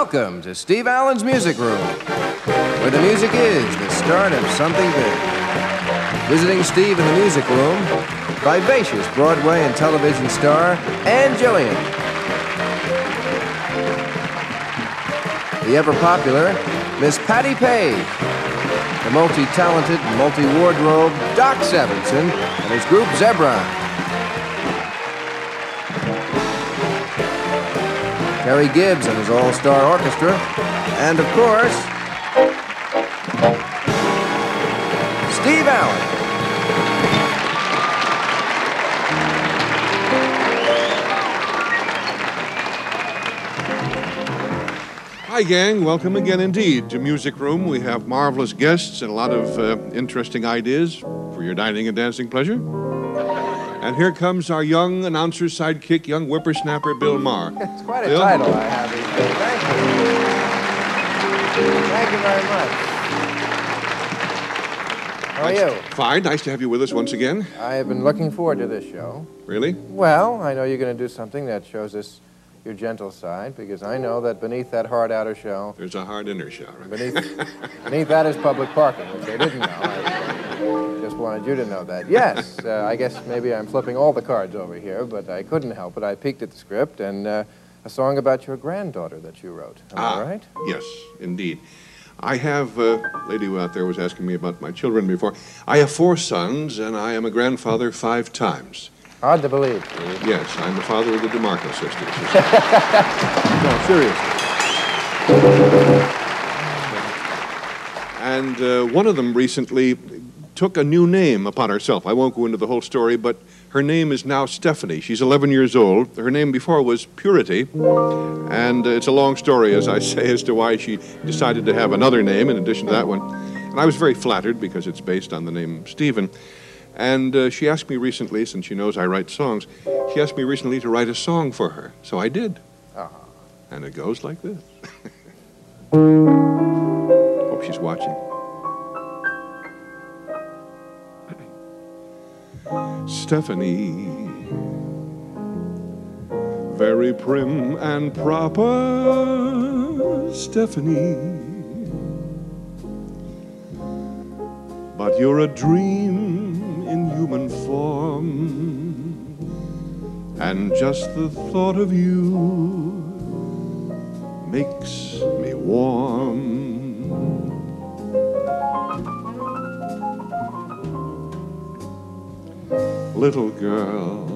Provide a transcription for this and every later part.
Welcome to Steve Allen's Music Room, where the music is the start of something big. Visiting Steve in the music room, vivacious Broadway and television star, Ann Jillian. The ever-popular Miss Patti Page. The multi-talented, multi-wardrobe Doc Severinsen and his group Zebron. Terry Gibbs and his all-star orchestra, and of course, Steve Allen. Hi, gang. Welcome again indeed to Music Room. We have marvelous guests and a lot of interesting ideas for your dining and dancing pleasure. And here comes our young announcer sidekick, young whippersnapper Bill Maher. It's quite a Bill? title I have these days. Thank you. Thank you very much. How are you? Fine. Nice to have you with us once again. I have been looking forward to this show. Really? Well, I know you're going to do something that shows us your gentle side, because I know that beneath that hard outer shell, There's a hard inner shell, right? beneath that is public parking, which I didn't know. I just wanted you to know that. Yes, I guess maybe I'm flipping all the cards over here, but I couldn't help it. I peeked at the script, and a song about your granddaughter that you wrote. Am I right? Yes, indeed. I have, a lady out there was asking me about my children before. I have 4 sons, and I am a grandfather 5 times. Hard to believe, Steve. Yes, I'm the father of the DeMarco sisters. No, seriously. And one of them recently took a new name upon herself. I won't go into the whole story, but her name is now Stephanie. She's 11 years old. Her name before was Purity. And it's a long story, as I say, as to why she decided to have another name in addition to that one. And I was very flattered because it's based on the name Stephen. And she asked me recently, since she knows I write songs, she asked me recently to write a song for her. So I did. And it goes like this. Hope she's watching. Stephanie, very prim and proper, Stephanie. But you're a dream in human form, and just the thought of you makes me warm. Little girl,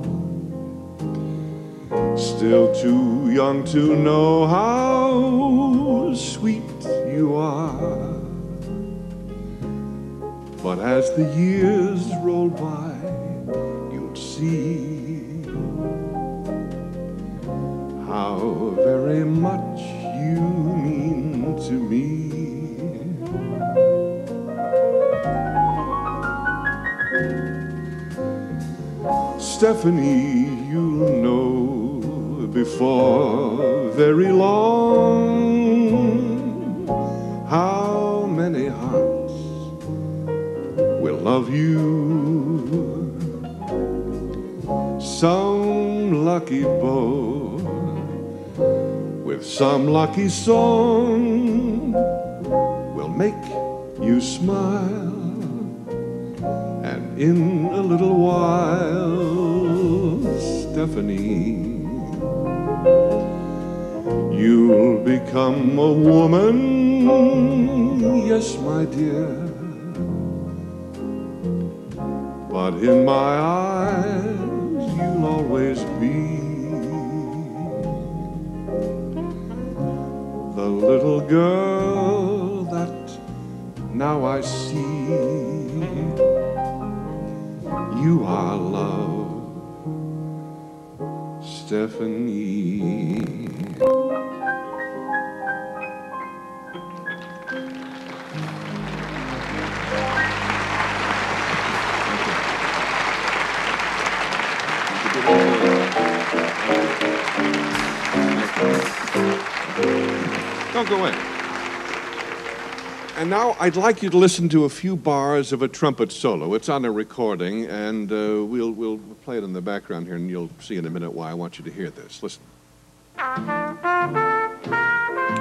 still too young to know how sweet you are. But as the years roll by, you'll see how very much you mean to me. Stephanie, you'll know before very long how many hearts will love you. Some lucky beau with some lucky song will make you smile, and in a little while, Stephanie, you'll become a woman, yes, my dear. But in my eyes, you'll always be the little girl that now I see. You are love, Stephanie. Don't go in. And now I'd like you to listen to a few bars of a trumpet solo. It's on a recording, and we'll play it in the background here, and you'll see in a minute why I want you to hear this. Listen.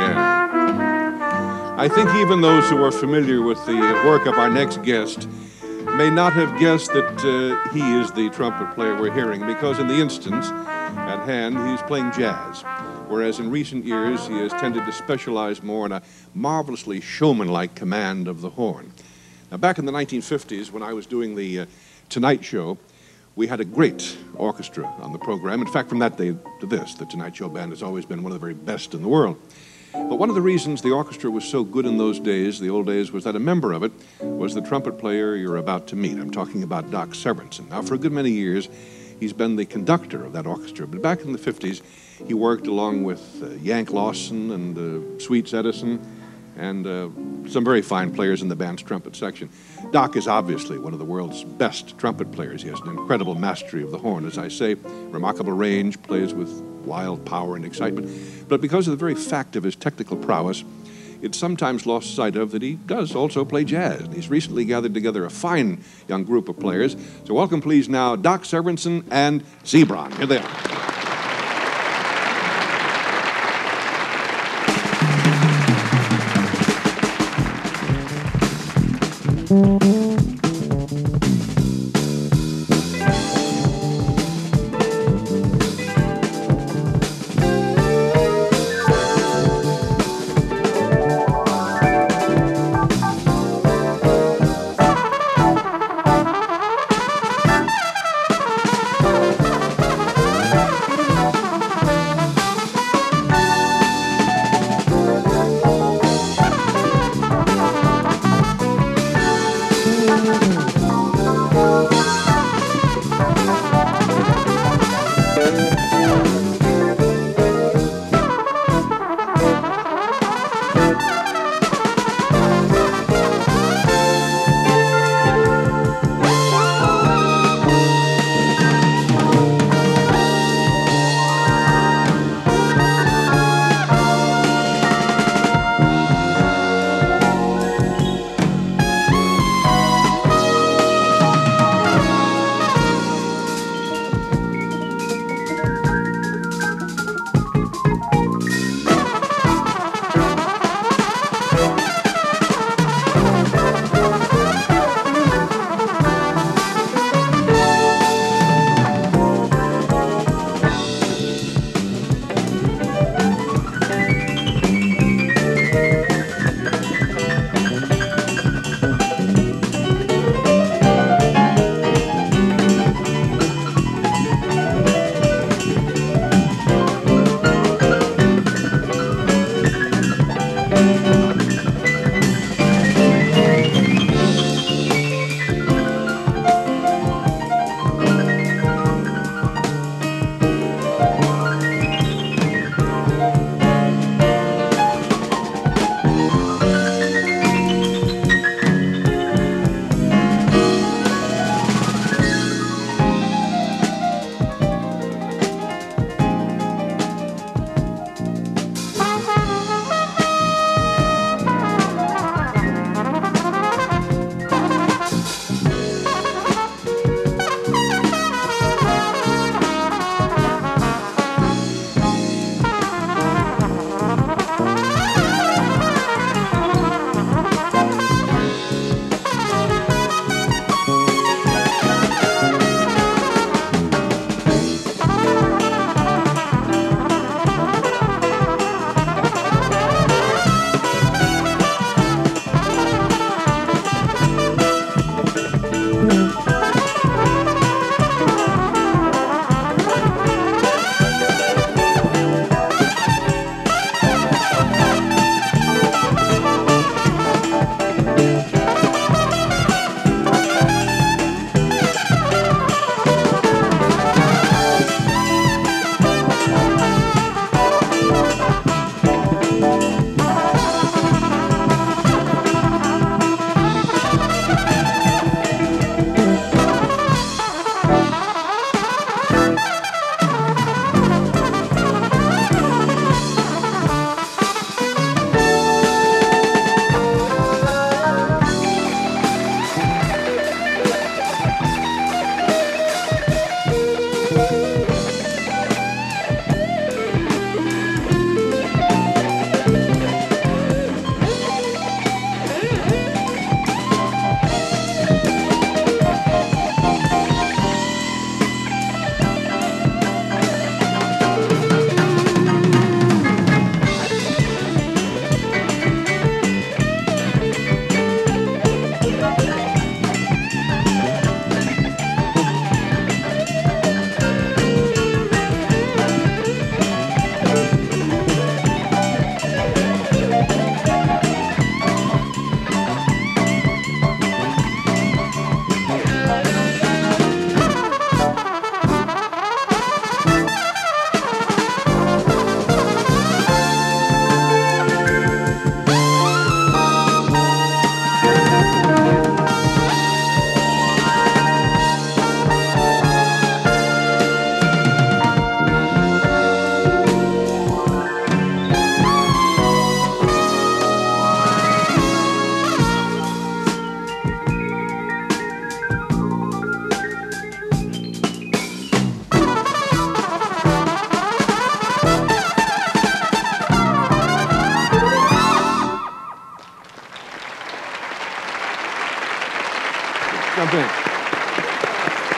Yeah. I think even those who are familiar with the work of our next guest may not have guessed that he is the trumpet player we're hearing, because in the instance at hand, he's playing jazz, whereas in recent years he has tended to specialize more in a marvelously showman-like command of the horn. Now, back in the 1950s, when I was doing the Tonight Show, we had a great orchestra on the program. In fact, from that day to this, the Tonight Show Band has always been one of the very best in the world. But one of the reasons the orchestra was so good in those days, the old days, was that a member of it was the trumpet player you're about to meet. I'm talking about Doc Severinsen. Now, for a good many years, he's been the conductor of that orchestra. But back in the 50s, he worked along with Yank Lawson and Sweets Edison and some very fine players in the band's trumpet section. Doc is obviously one of the world's best trumpet players. He has an incredible mastery of the horn, as I say, remarkable range, plays with wild power and excitement. But because of the very fact of his technical prowess, it's sometimes lost sight of that he does also play jazz. And he's recently gathered together a fine young group of players. So welcome, please, now, Doc Severinsen and Zeebron. Here they are.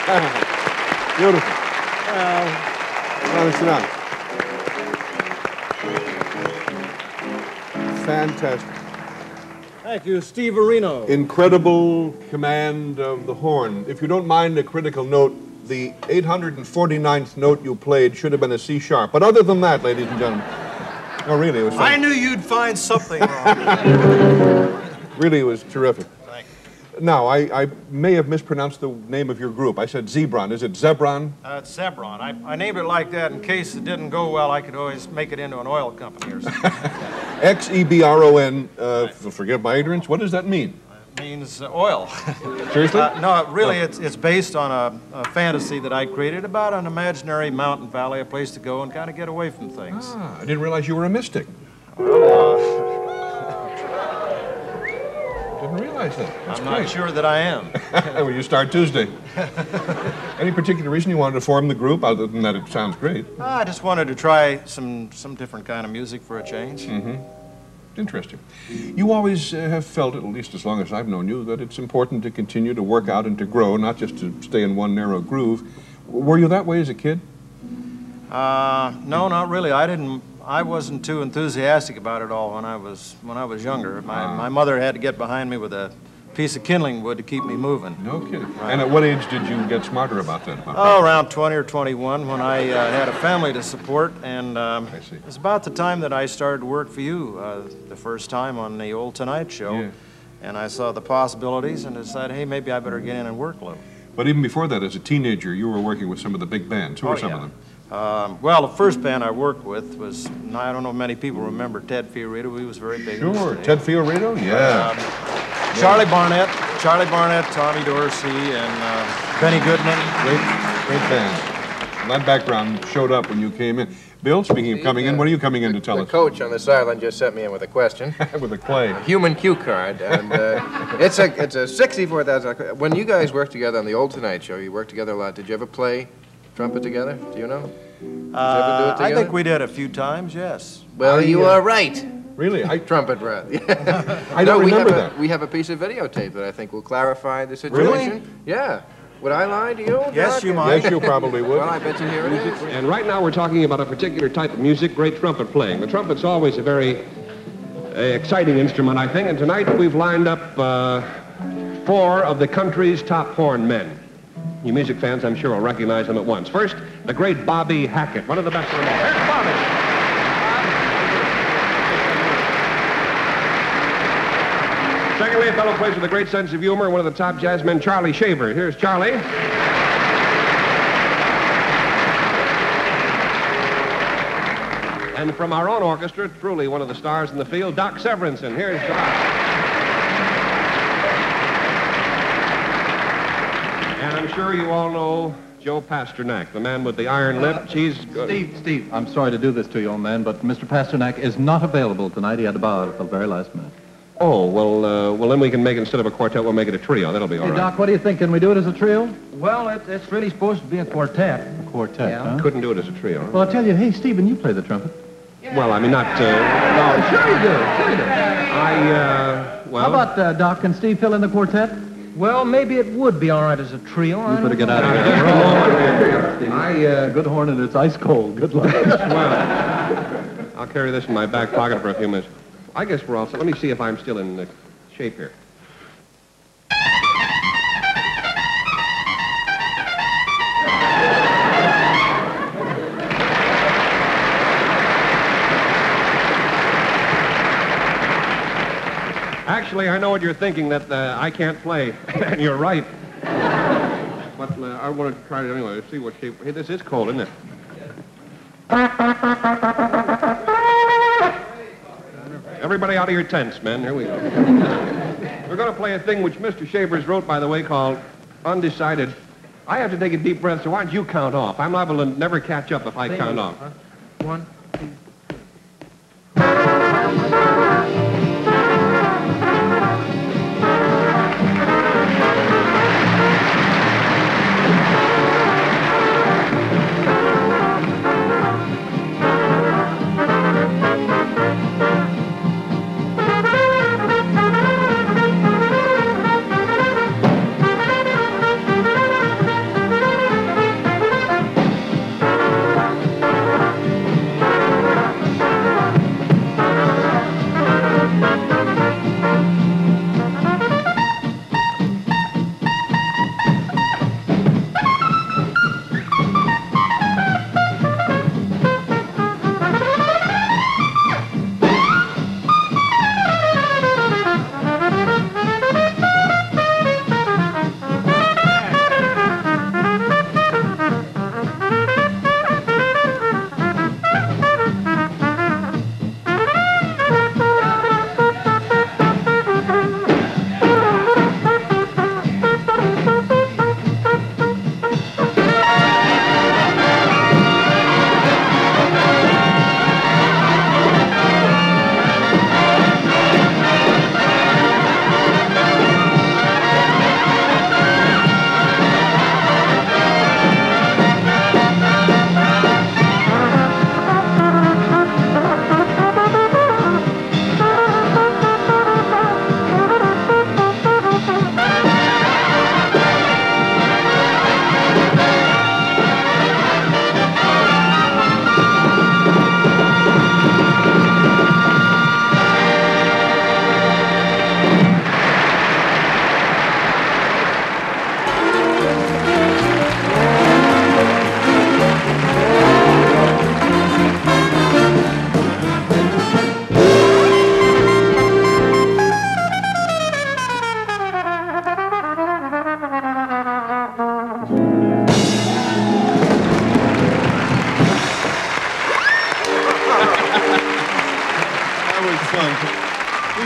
Beautiful. Sit down. Fantastic. Thank you, Steve Areno. Incredible command of the horn. If you don't mind a critical note, the 849th note you played should have been a C sharp. But other than that, ladies and gentlemen, no, really, it was I fun. knew you'd find something wrong. Really, it was terrific. Thank you. Now, I may have mispronounced the name of your group. I said Zebron. Is it Zebron? It's Zebron. I named it like that in case it didn't go well. I could always make it into an oil company or something. X-E-B-R-O-N. Forgive my ignorance. What does that mean? It means oil. Seriously? No, really, it's based on a fantasy that I created about an imaginary mountain valley, a place to go and kind of get away from things. Ah, I didn't realize you were a mystic. Didn't realize that. That's I'm great. not sure that I am. Well, you start Tuesday. Any particular reason you wanted to form the group, other than that it sounds great? I just wanted to try some different kind of music for a change. Mm-hmm. Interesting. You always have felt, at least as long as I've known you, that it's important to continue to work out and to grow, not just to stay in one narrow groove. Were you that way as a kid? No, not really. I wasn't too enthusiastic about it all when I was younger. My mother had to get behind me with a piece of kindling wood to keep me moving. No kidding. Right. And at what age did you get smarter about that? Around 20 or 21 when I had a family to support, and I see. it was about the time that I started to work for you the first time on the old Tonight Show. Yeah. And I saw the possibilities and decided, hey, maybe I better get in and work a little. But even before that, as a teenager, you were working with some of the big bands. Who were some of them? Well, the first band I worked with was, I don't know if many people remember Ted Fiorito. He was very big. Sure, Ted Fiorito? Yeah. Charlie Barnett, Tommy Dorsey, and Benny Goodman. Great band. And that background showed up when you came in. Bill, speaking of coming in, what are you coming in to tell The us? coach on this island just sent me in with a question. With a clay. Human cue card, and it's a 64,000. When you guys worked together on the old Tonight Show, you worked together a lot. Did you ever play trumpet together? Do you know? Did you ever do it together? I think we did a few times, yes. Well, you are right. Really? Trumpet, rather. I don't remember that. We have a piece of videotape that I think will clarify the situation. Really? Yeah. Would I lie to you? Yes, you might. Yes, you probably would. Well, I bet you here it is. And right now we're talking about a particular type of music, great trumpet playing. The trumpet's always a very exciting instrument, I think, and tonight we've lined up 4 of the country's top horn men. You music fans, I'm sure, will recognize them at once. First, the great Bobby Hackett, one of the best of them all. Here's Bobby. Secondly, a fellow plays with a great sense of humor, one of the top jazz men, Charlie Shaver. Here's Charlie. And from our own orchestra, truly one of the stars in the field, Doc Severinsen. Here's Doc. And I'm sure you all know Joe Pasternak, the man with the iron lip. Steve, I'm sorry to do this to you, old man, but Mr. Pasternak is not available tonight. He had to bow out at the very last minute. Oh, well, then we can make it, instead of a quartet, we'll make it a trio. That'll be all right. Doc, what do you think? Can we do it as a trio? Well, it's really supposed to be a quartet. A quartet, Yeah. huh? Couldn't do it as a trio. Well, I'll tell you, hey, Stephen, you play the trumpet. Well, I mean, not, No, sure you do. Sure you do. well... How about, Doc, can Steve fill in the quartet? Well, maybe it would be all right as a trio. You better get out of here. Good horn and it's ice cold. Good luck. Well, I'll carry this in my back pocket for a few minutes. I guess we're all set. Let me see if I'm still in shape here. Actually, I know what you're thinking, that I can't play. And you're right. But I want to try it anyway. Let's see what shape... Hey, this is cold, isn't it? Everybody out of your tents, men. Here we go. We're going to play a thing which Mr. Shavers wrote, by the way, called Undecided. I have to take a deep breath, so why don't you count off? I'm liable to never catch up if I count off. 1, 2,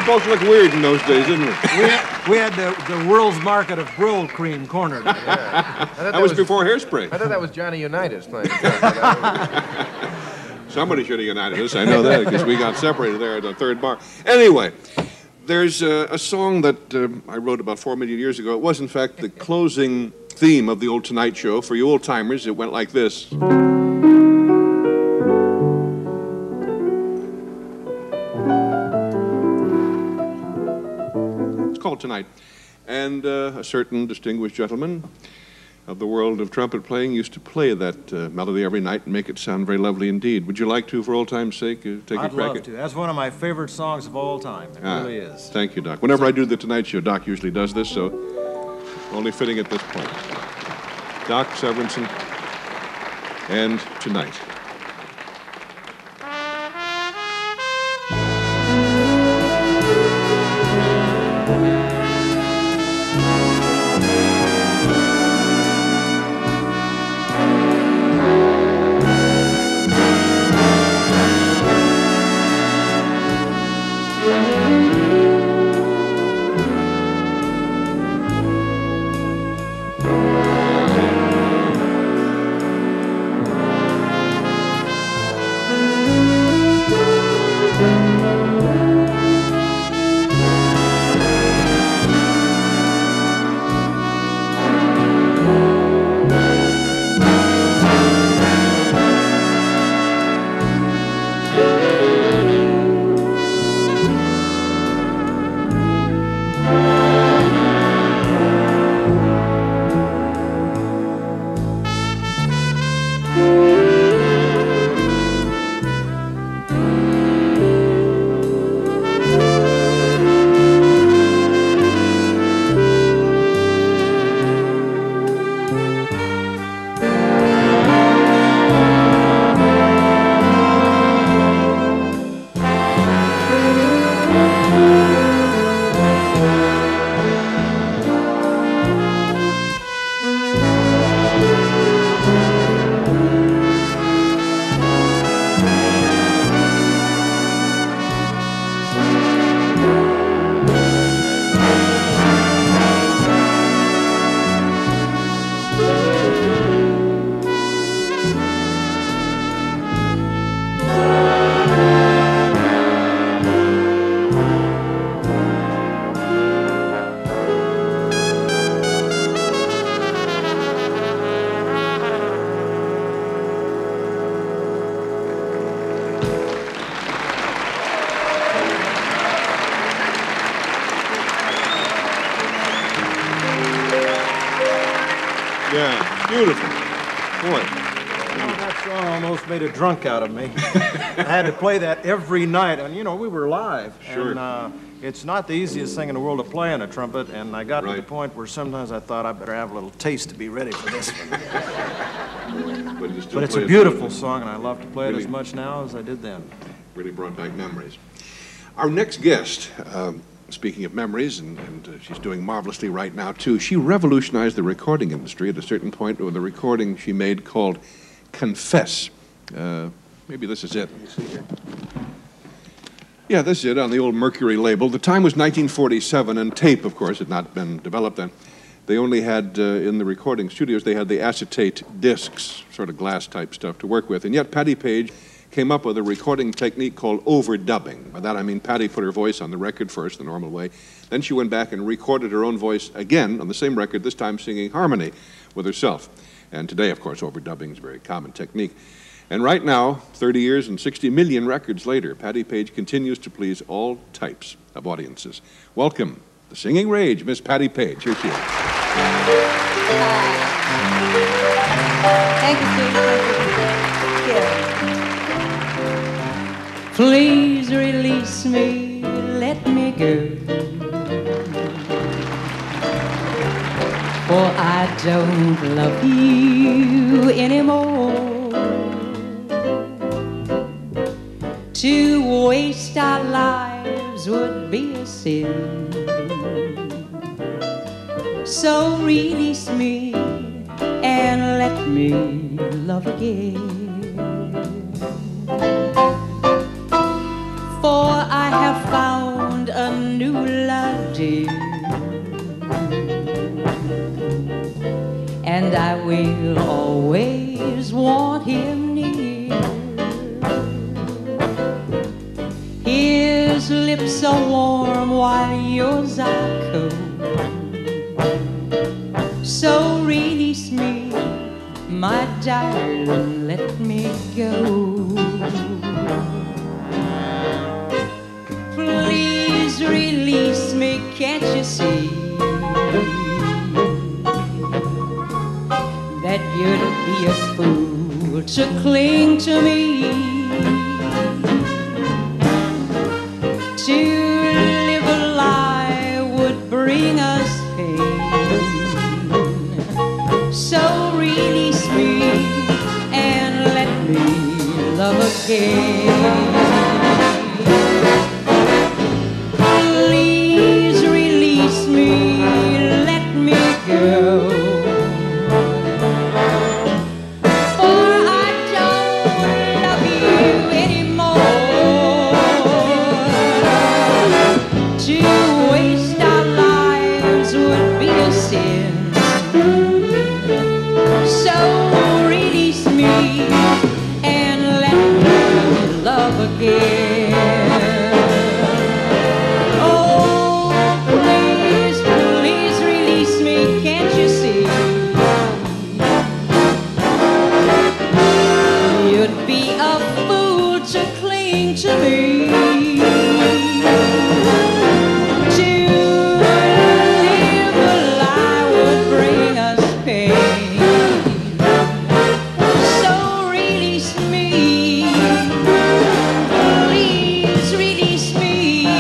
supposed to look weird in those days, didn't we? We had the world's market of Brill cream cornered. That was before Hairspray. I thought that was Johnny Unitas playing. Somebody should have united us. I know that because we got separated there at the third bar. Anyway, there's a song that I wrote about 4 million years ago. It was, in fact, the closing theme of the old Tonight Show. For you old-timers, it went like this. It's called Tonight. And a certain distinguished gentleman of the world of trumpet playing used to play that melody every night and make it sound very lovely indeed. Would you like to, for old time's sake, take a crack I'd love at to. That's one of my favorite songs of all time. It really is. Thank you, Doc. Whenever I do the Tonight Show, Doc usually does this, so only fitting at this point. Doc Severinsen and Tonight. Yeah, beautiful. Boy. That song almost made a drunk out of me. I had to play that every night, and you know, we were live. Sure. And it's not the easiest thing in the world to play on a trumpet, and I got to the Right. point where sometimes I thought I better have a little taste to be ready for this one. But, you still But it's play a it beautiful song, and I love to play it Really? as much now as I did then. Really brought back memories. Our next guest, speaking of memories, and she's doing marvelously right now, too, she revolutionized the recording industry at a certain point with a recording she made called Confess. Maybe this is it. Let me see here. Yeah, this is it on the old Mercury label. The time was 1947, and tape, of course, had not been developed then. They only had, in the recording studios, they had the acetate discs, sort of glass-type stuff to work with. And yet Patti Page came up with a recording technique called overdubbing. By that I mean Patti put her voice on the record first, the normal way. Then she went back and recorded her own voice again on the same record, this time singing harmony with herself. And today, of course, overdubbing is a very common technique. And right now, 30 years and 60 million records later, Patti Page continues to please all types of audiences. Welcome, the singing rage, Miss Patti Page. Here she is. Thank you, Steve. Please release me, let me go. For I don't love you anymore. To waste our lives would be a sin. So release me and let me love again. For I have found a and I will always want him near. His lips are warm while yours are cold. So release me, my darling, let me go. Please release me, can't you see that you'd be a fool to cling to me? To live a lie would bring us pain. So release me and let me love again. Please release me, let me go. For I don't love you anymore. To waste our lives would be a sin. So release me and let me love again. Oh, please, please release me, can't you see? You'd be a fool to cling to me. To live a lie would bring us pain. So release me, please release me.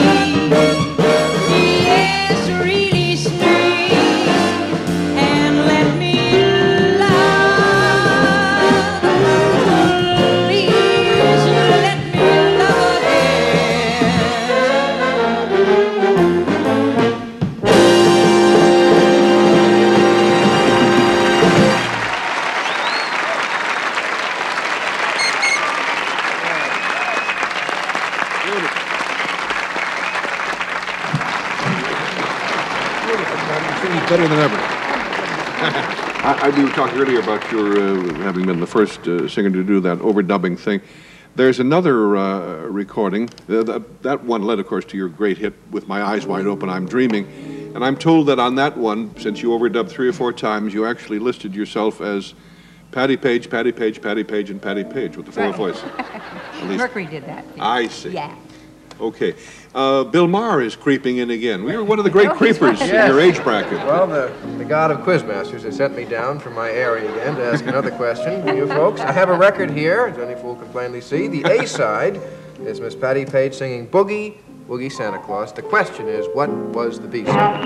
Yes, release me and let me love. Please let me love again. Singing better than ever. We were talking earlier about your having been the first singer to do that overdubbing thing. There's another recording. That one led, of course, to your great hit, With My Eyes Wide Open, I'm Dreaming. And I'm told that on that one, since you overdubbed 3 or 4 times, you actually listed yourself as Patti Page, Patti Page, Patti Page, and Patti Page with the full voice. At least- Mercury did that. I see. Yeah. Okay. Bill Maher is creeping in again. We were one of the great creepers in your age bracket. Well, the god of quizmasters has sent me down from my area again to ask another question for you folks. I have a record here, as any fool can plainly see. The A side is Miss Patti Page singing Boogie Woogie Santa Claus. The question is, what was the B side?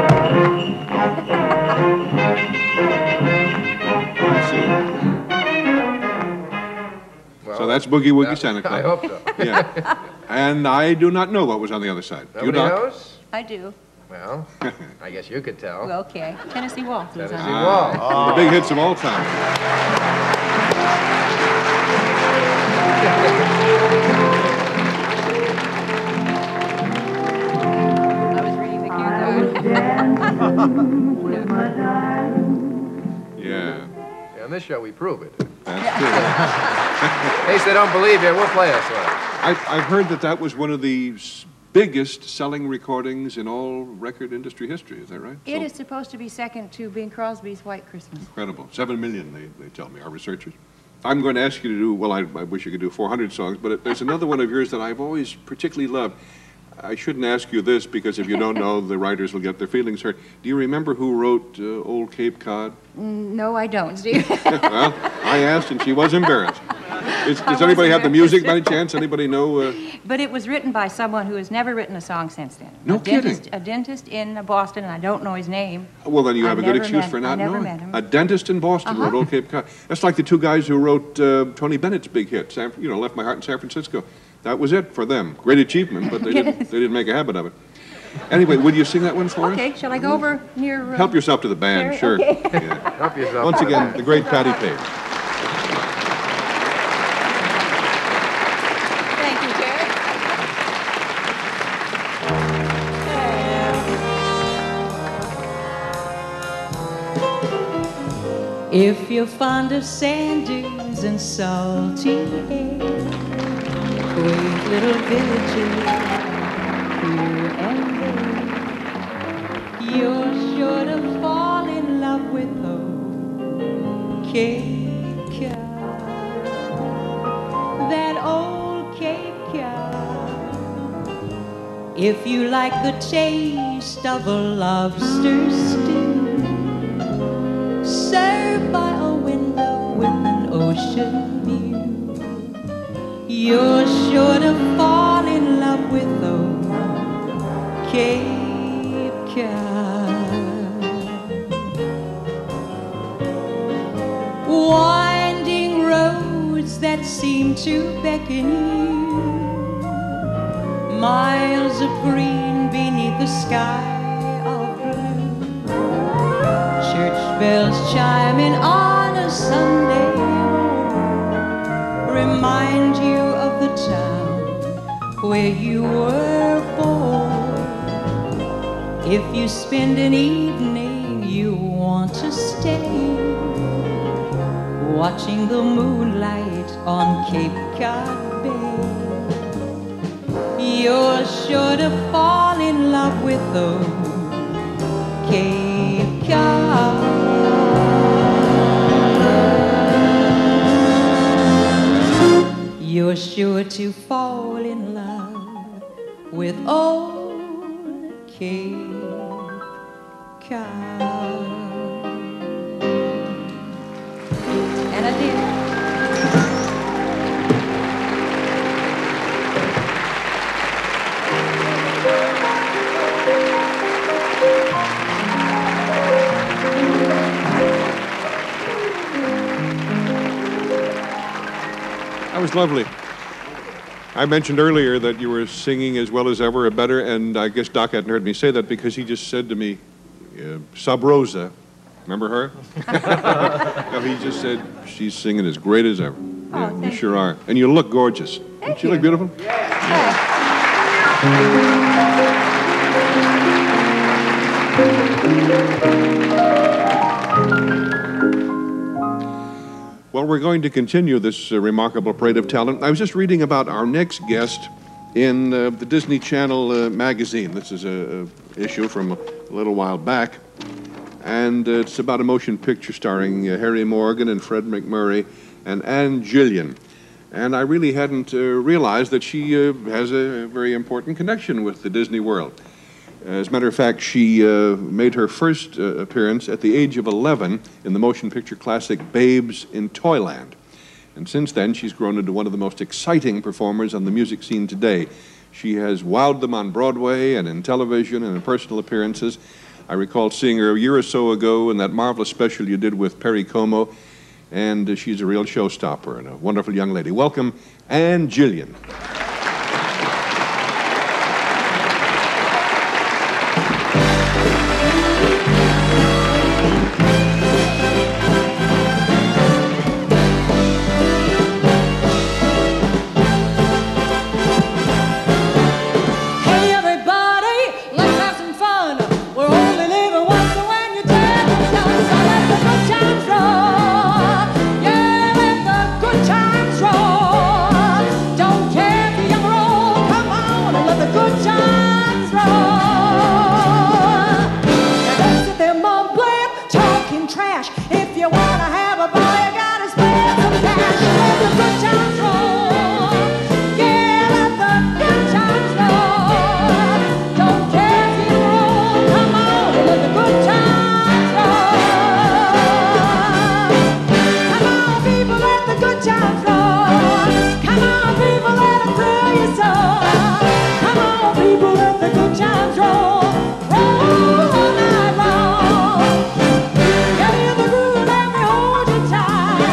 Well, So that's Boogie Woogie Santa Claus. I hope so. Yeah. And I do not know what was on the other side. Nobody Doc? knows? I do. Well, I guess you could tell. Well, okay. Tennessee Waltz was Tennessee on. Waltz. The big hits of all time. I was reading the cue card. Yeah. Yeah, on this show, we prove it. That's true. In case they don't believe you, we'll play us one. I've heard that was one of the biggest selling recordings in all record industry history. Is that right? It is supposed to be second to Bing Crosby's White Christmas. Incredible. 7 million, they tell me, our researchers. I'm going to ask you to do, well, I wish you could do 400 songs, but there's another one of yours that I've always particularly loved. I shouldn't ask you this because if you don't know, the writers will get their feelings hurt. Do you remember who wrote Old Cape Cod? No, I don't, Steve. Well, I asked and she was embarrassed. Does anybody have the music by any chance? Anybody know? But it was written by someone who has never written a song since then. No kidding. A dentist in Boston, and I don't know his name. Well, then you have I've a good never excuse met- for I not never knowing. met him. A dentist in Boston wrote Old Cape Cod. That's like the 2 guys who wrote Tony Bennett's big hit, Left My Heart in San Francisco. That was it for them. Great achievement, but they didn't make a habit of it. Anyway, would you sing that one for us? Okay, shall I go over near... Help yourself to the band, sure. Okay. Yeah. Help yourself. Once again, the great Patti Page. Thank you, Terry. If you're fond of sand dunes and salty air, quaint little villages here and there, you're sure to fall in love with old Cape Cod, that old Cape Cod. If you like the taste of a lobster stew, served by a window with an ocean view, you're sure to fall in love with old Cape Cod. Winding roads that seem to beckon you, miles of green beneath the sky of blue, church bells chiming on a Sunday remind you of the town where you were born. If you spend an evening you want to stay, watching the moonlight on Cape Cod Bay, you're sure to fall in love with old Cape Cod. You're sure to fall in love with old Cape Cod. And I did. That was lovely. I mentioned earlier that you were singing as well as ever or better, and I guess Doc hadn't heard me say that because he just said to me, Sub Rosa, remember her? No, he just said, she's singing as great as ever. Yeah, you sure are. And you look gorgeous. Don't you look beautiful? Well, we're going to continue this remarkable parade of talent. I was just reading about our next guest in the Disney Channel magazine. This is an issue from a little while back, and it's about a motion picture starring Harry Morgan and Fred MacMurray and Ann Gillian. And I really hadn't realized that she has a very important connection with the Disney world. As a matter of fact, she made her first appearance at the age of 11 in the motion picture classic Babes in Toyland. And since then, she's grown into one of the most exciting performers on the music scene today. She has wowed them on Broadway and in television and in personal appearances. I recall seeing her a year or so ago in that marvelous special you did with Perry Como, and she's a real showstopper and a wonderful young lady. Welcome, Ann Gillian. Time.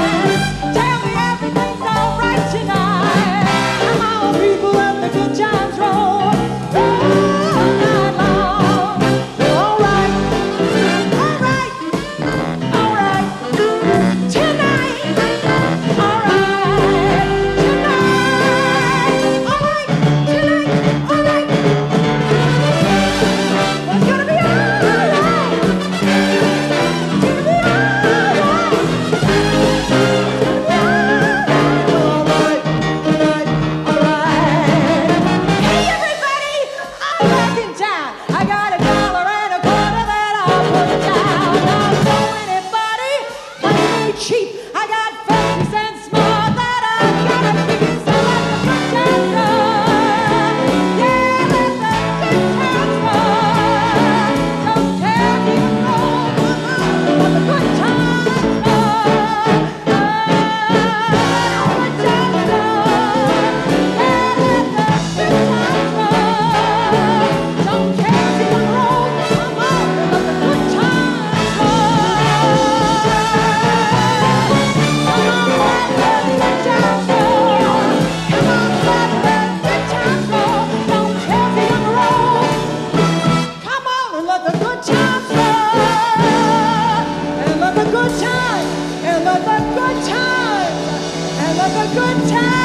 times, and let the good times, and let the good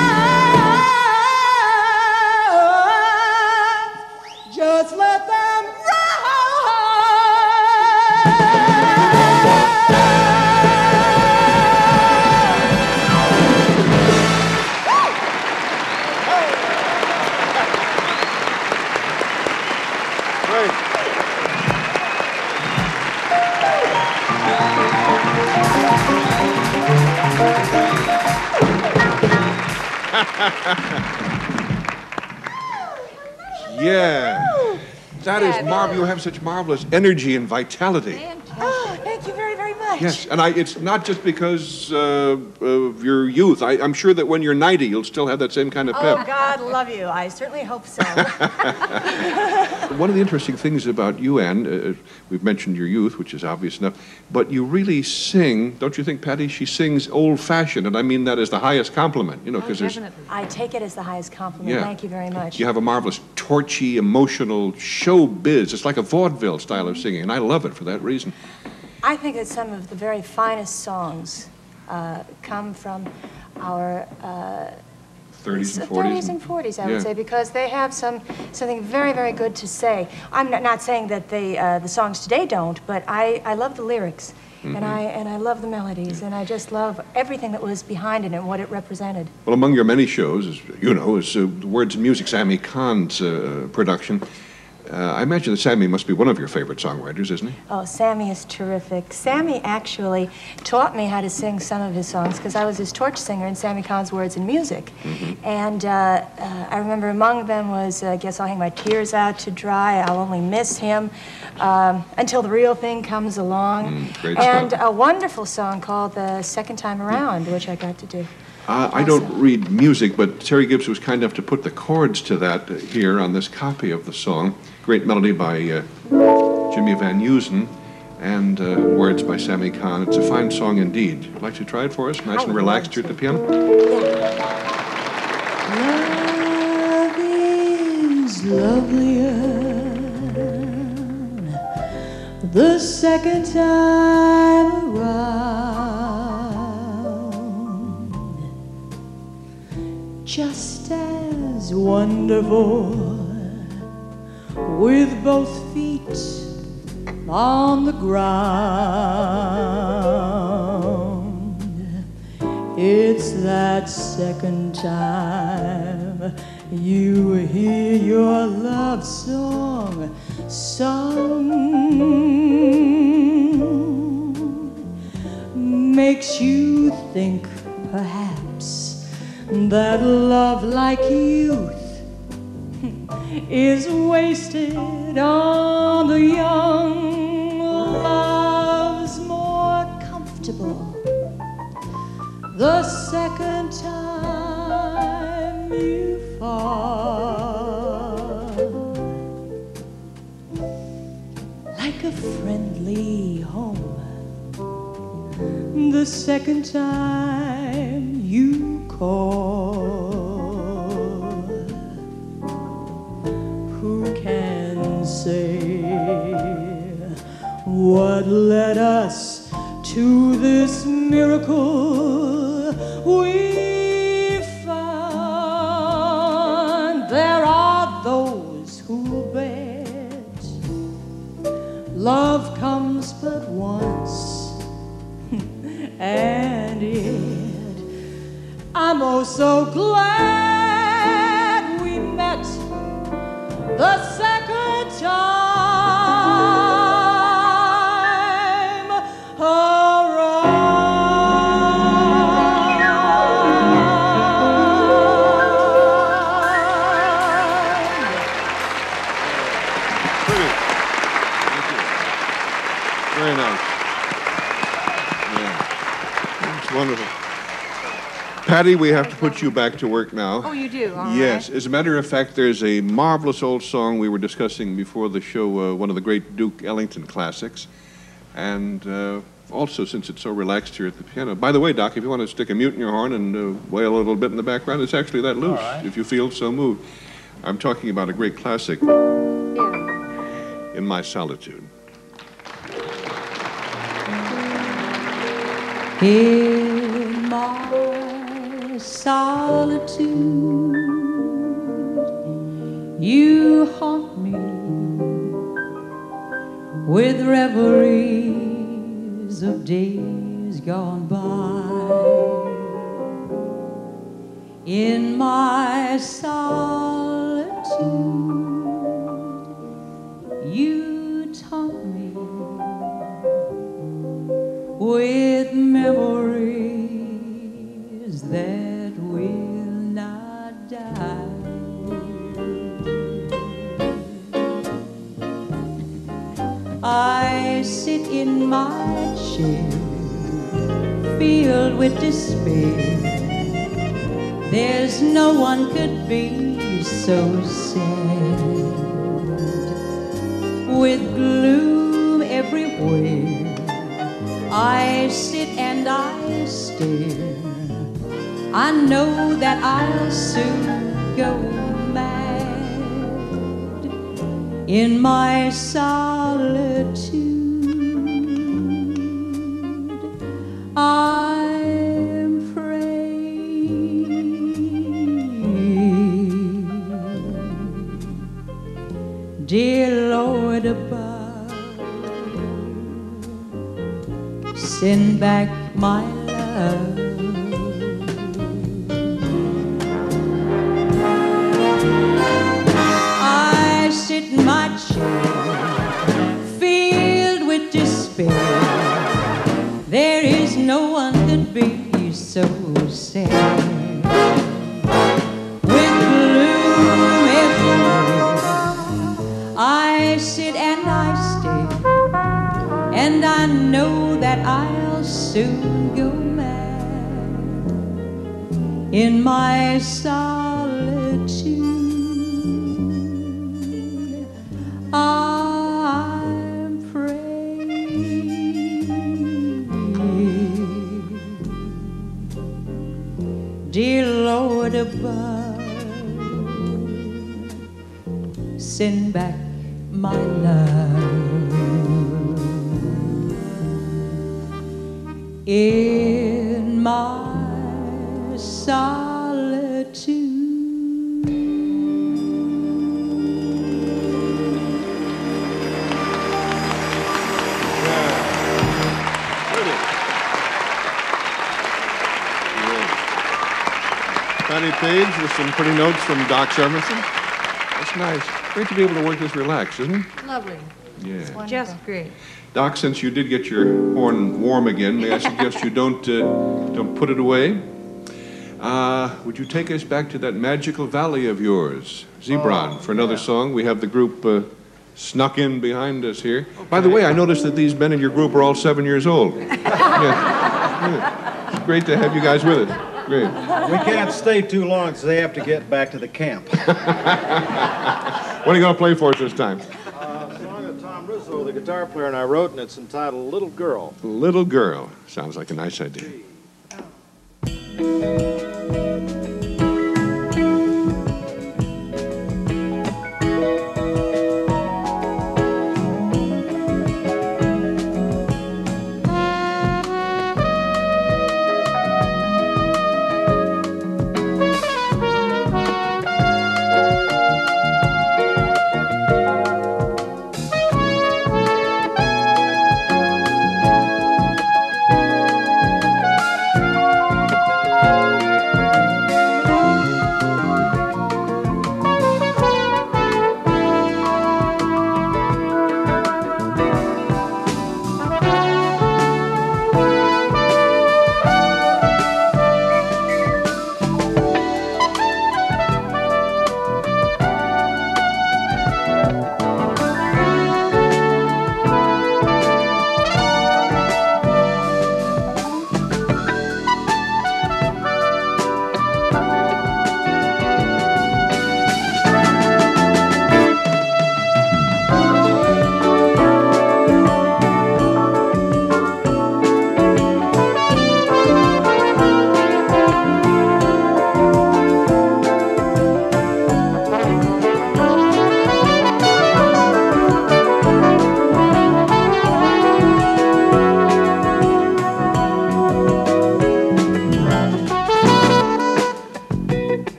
times, just let them Yeah. That is marvelous. You have such marvelous energy and vitality. Oh, thank you very, very much. Yes, and it's not just because of your youth. I'm sure that when you're 90, you'll still have that same kind of pep. Oh, God love you. I certainly hope so. One of the interesting things about you, Anne, we've mentioned your youth, which is obvious enough, but you really sing, don't you think, Patty? She sings old-fashioned, and I mean that as the highest compliment, you know, because there's... I take it as the highest compliment. Yeah. Thank you very much. You have a marvelous, torchy, emotional showbiz. It's like a vaudeville style of singing, and I love it for that reason. I think that some of the very finest songs come from our 30s and 40s. 30s and 40s, I would say, because they have something very, very good to say. I'm not saying that the songs today don't, but I love the lyrics, and I love the melodies, and I just love everything that was behind it and what it represented. Well, among your many shows, as you know, is Words and Music, Sammy Kahn's production. I imagine that Sammy must be one of your favorite songwriters, isn't he? Oh, Sammy is terrific. Sammy actually taught me how to sing some of his songs because I was his torch singer in Sammy Kahn's Words and Music. And I remember among them was, I guess I'll hang my tears out to dry, I'll only miss him, Until the Real Thing Comes Along. Great and stuff. a wonderful song called The Second Time Around, which I got to do. I don't read music, but Terry Gibbs was kind enough to put the chords to that here on this copy of the song. Great melody by Jimmy Van Heusen and words by Sammy Kahn. It's a fine song indeed. Would you like to try it for us? Nice and relaxed here at the piano. Love is lovelier the second time around, just as wonderful with both feet on the ground. It's that second time you hear your love song sung, makes you think perhaps that love like youth is wasted on the young. Love's more comfortable the second time you fall, like a friendly home the second time you call. Say what led us to this miracle we found. There are those who bet love comes but once, and yet I'm oh so glad we met the second time around. Brilliant. Thank you. Very nice. Yeah. It's wonderful. Patty, we have to put you back to work now. Oh, you do? All Yes. right. As a matter of fact, there's a marvelous old song we were discussing before the show, one of the great Duke Ellington classics. And also, since it's so relaxed here at the piano. By the way, Doc, if you want to stick a mute in your horn and wail a little bit in the background, it's actually that loose, if you feel so moved. I'm talking about a great classic, In My Solitude. In my solitude, you haunt me with reveries of days gone by. In my solitude, you taunt me with memories that will not die. I sit in my chair, filled with despair. There's no one could be so sad. With gloom everywhere, I sit and I stare. I know that I'll soon go mad. In my solitude, I'm praying, dear Lord above, send back my love. I sit in my chair, filled with despair. There is no one could be so sad. With gloom everywhere, I sit and I stare, and I know that I'll soon go mad. In my solitude, I'm praying, dear Lord above, send back my love. In my solitude. Patty Page with some pretty notes from Doc Severinsen. That's nice. Great to be able to work this relaxed, isn't it? Lovely. Yeah. Just great. Doc, since you did get your horn warm again, may I suggest you don't put it away? Would you take us back to that magical valley of yours, Zebron, for another song? We have the group snuck in behind us here. Okay. By the way, I noticed that these men in your group are all 7 years old. Yeah. It's great to have you guys with us. Great. We can't stay too long, so they have to get back to the camp. What are you going to play for us this time? A song that Tom Rizzo, the guitar player, and I wrote, and it's entitled Little Girl. Little Girl. Sounds like a nice idea.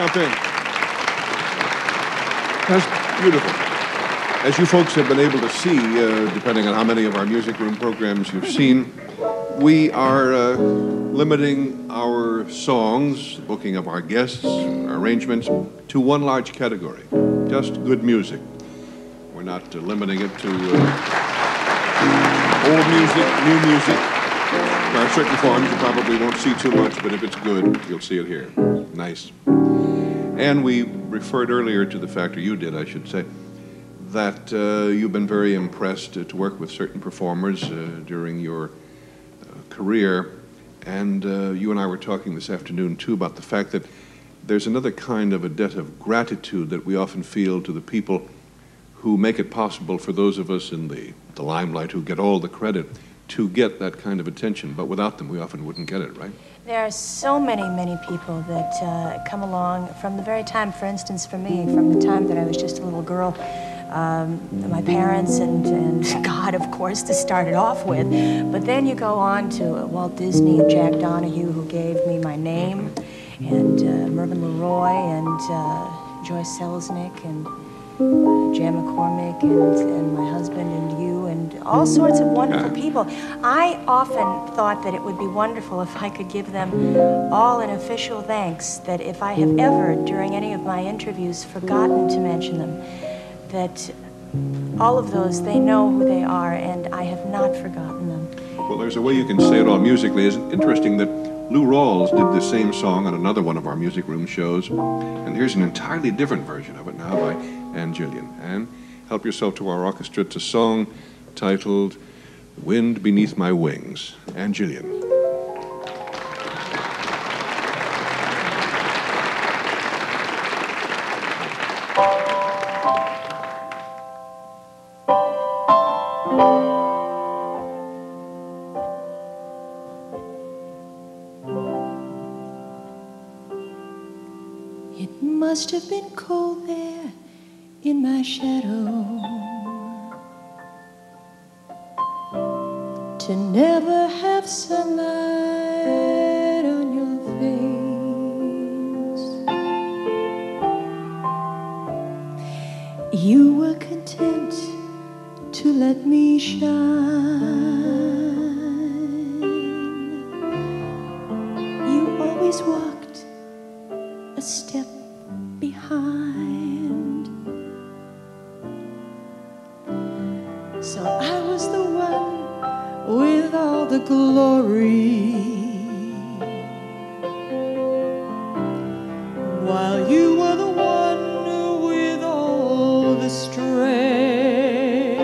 Jump in. That's beautiful. As you folks have been able to see, depending on how many of our music room programs you've seen, we are limiting our songs, booking of our guests, our arrangements, to one large category, just good music. We're not limiting it to old music, new music. There are certain forms you probably won't see too much, but if it's good, you'll see it here. Nice. And we referred earlier to the fact, or you did, I should say, that you've been very impressed to work with certain performers during your career. And you and I were talking this afternoon, too, about the fact that there's another kind of a debt of gratitude that we often feel to the people who make it possible for those of us in the limelight who get all the credit to get that kind of attention. But without them, we often wouldn't get it, right? There are so many people that come along from the very time, for instance, for me, from the time that I was just a little girl, my parents and God, of course, to start it off with. But then you go on to Walt Disney and Jack Donahue, who gave me my name, and Mervyn LeRoy and Joyce Selznick and Jan McCormick and my husband and you and all sorts of wonderful people. I often thought that it would be wonderful if I could give them all an official thanks, that if I have ever, during any of my interviews, forgotten to mention them, that all of those, they know who they are, and I have not forgotten them. Well, there's a way you can say it all musically. It's interesting that Lou Rawls did the same song on another one of our music room shows, and here's an entirely different version of it now by Ann Gillian. Ann, help yourself to our orchestra. It's a song titled Wind Beneath My Wings. Ann Gillian. It must have been cold there in my shadow to never have sunlight on your face. You were content to let me shine. You always walked a step behind. So I was the one with all the glory, while you were the one with all the strength.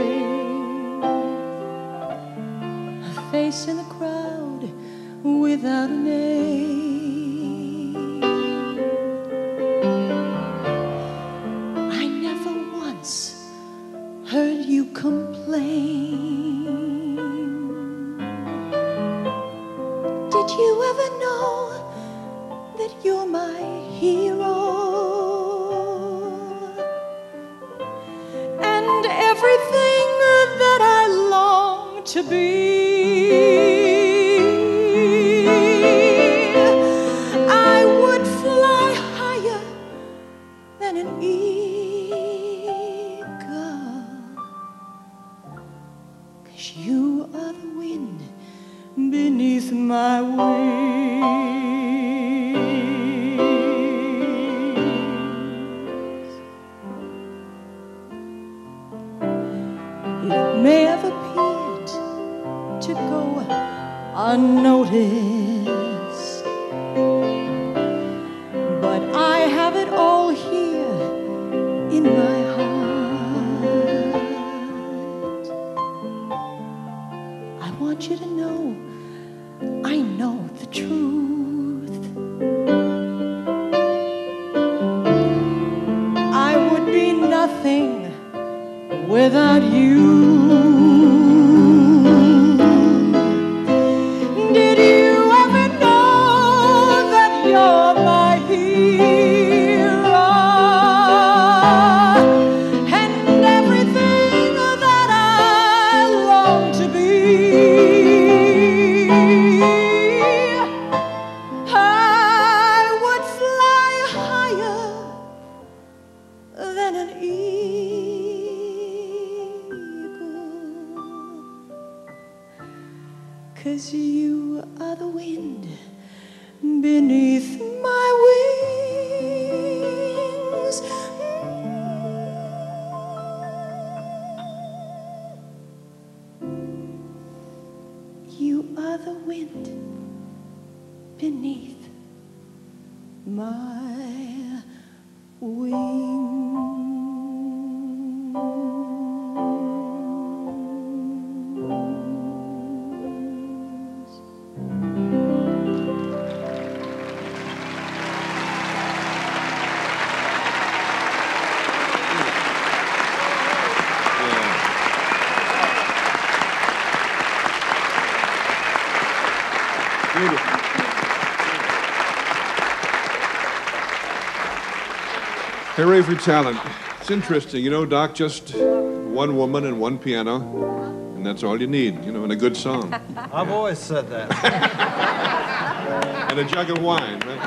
A face in the crowd without a name. Heard you complain. Did you ever know that you're my hero? And everything that I long to be, I would fly higher than an eagle. 'Cause you are the wind beneath my wings. It may have appeared to go unnoticed, but I have it all here in my heart. I want you to know I know the truth. I would be nothing without you. Did you ever know that you're my hero? And everything that I long to be, 'cause you are the wind beneath my wings. You are the wind beneath my wings. Hooray for talent. It's interesting, you know, Doc, just one woman and one piano, and that's all you need, you know, and a good song. I've always said that. And a jug of wine, right?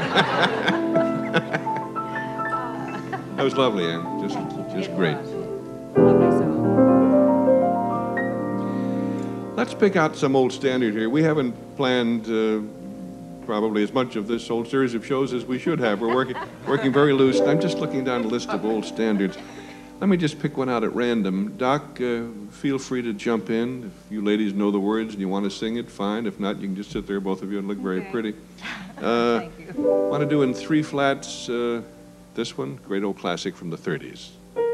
That was lovely, Ann. Just great. Lovely song. Let's pick out some old standard here. We haven't planned probably as much of this old series of shows as we should have. We're working very loose. I'm just looking down a list of old standards. Let me just pick one out at random. Doc, feel free to jump in. If you ladies know the words and you want to sing it, fine. If not, you can just sit there, both of you, and look very pretty. Thank you. Want to do in 3 flats this one? Great old classic from the 30s.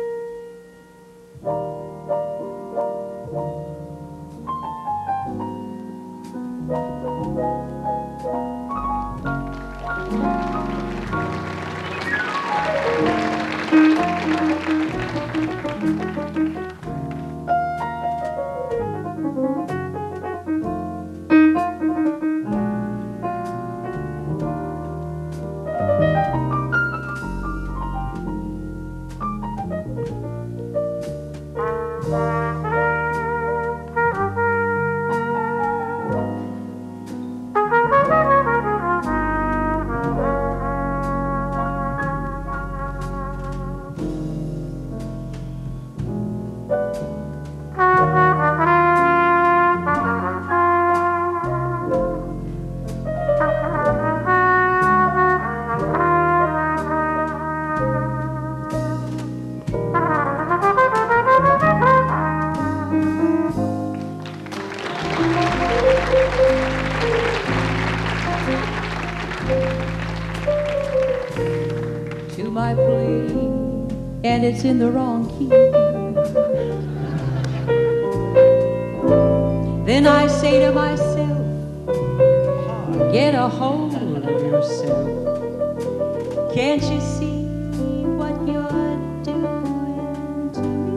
To my plea, and it's in the wrong key. Then I say to myself, get a hold of yourself. Can't you see what you're doing to me?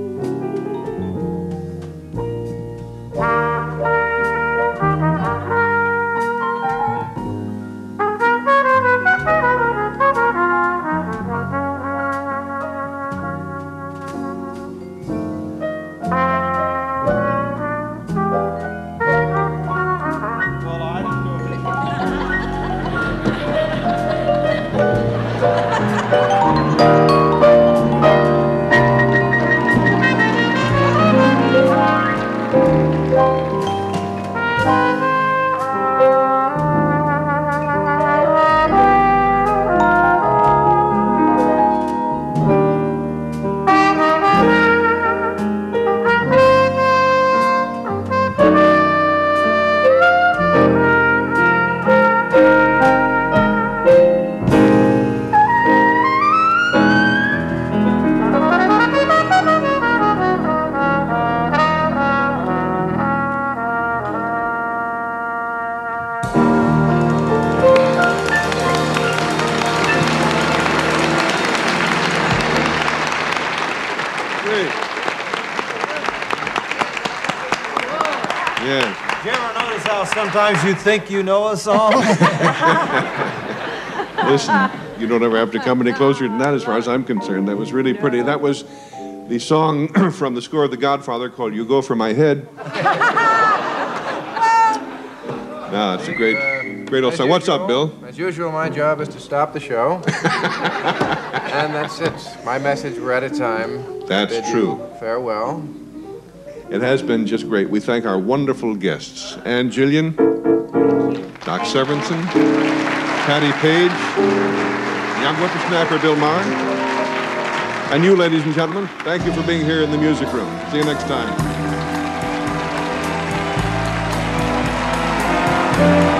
Sometimes you think you know a song. Listen, you don't ever have to come any closer than that as far as I'm concerned. That was really pretty. That was the song from the score of The Godfather called You Go For My Head. No, it's a great old song. What's up, Bill? As usual, my job is to stop the show. And that's it. My message, we're out of time. That's true. Farewell. It has been just great. We thank our wonderful guests. Ann Jillian, Doc Severinsen, Patty Page, young whippersnapper Bill Maher, and you, ladies and gentlemen, thank you for being here in the music room. See you next time.